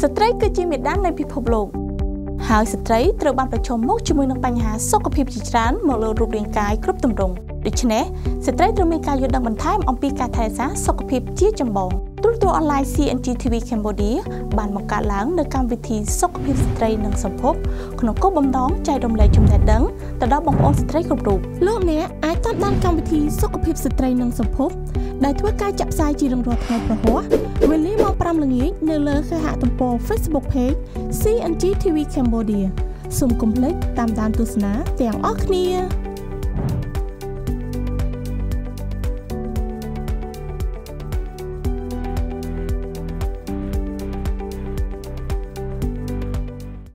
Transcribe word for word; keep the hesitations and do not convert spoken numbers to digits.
ស្ត្រីគឺជាមេដាននៃពិភពលោកហើយស្ត្រីត្រូវបានប្រឈមមុខជាមួយនឹងបញ្ហាសុខភាពជាច្រើនមកលើរូបរាងកាយគ្រប់ទម្រង់ដូច្នេះស្ត្រីត្រូវមានការយល់ដឹងបន្ថែមអំពីការថែរក្សាសុខភាពជាចម្បងទូរទស្សន៍អនឡាញ C N G T V Cambodia បានបង្កើតឡើងនូវកម្មវិធីសុខភាពស្ត្រីនិងសម្ភពក្នុងគោលបំណងចែករំលែកចំណេះដឹងទៅដល់បងប្អូនស្ត្រីគ្រប់រូបលោកអ្នកអាចតាមដានកម្មវិធីសុខភាពស្ត្រីនិងសម្ភពដែលធ្វើការចាក់ផ្សាយជារៀងរាល់ថ្ងៃព្រហស្បតិ៍វេលាម៉ោង 5 ល្ងាចនៅលើគេហទំព័រ Facebook Page C N G T V Cambodia សូមកុំភ្លេចតាមដានទស្សនាទាំងអស់គ្នា